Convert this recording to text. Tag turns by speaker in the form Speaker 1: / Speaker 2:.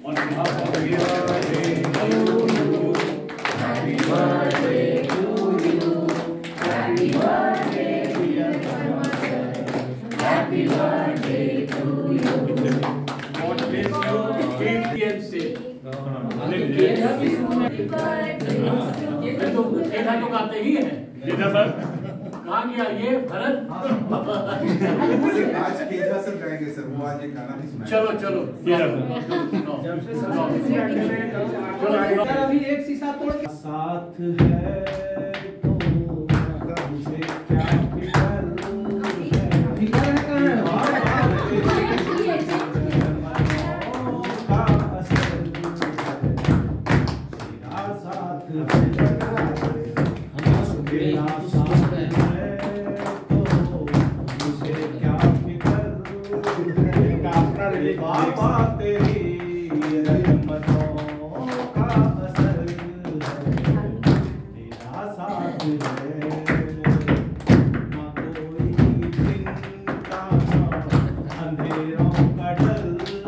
Speaker 1: On behalf of happy birthday to you, happy birthday to you, happy birthday dear Verma sir, happy birthday to you. God bless you, keep and safe. ये तो केधा तो गाते ही हैं। केधा sir कहाँ गया ये भरत?
Speaker 2: आज केधा सर गाएंगे सर, वो आज एक गाना भी सुनाएंगे।
Speaker 1: चलो चलो
Speaker 3: अभी एक शीशा तोड़ साथ है तो मुझे क्या फिकर बाबा तेरी रहमतों का असर है, तेरा साथ है, ना कोई दिन का अंधेरों का डर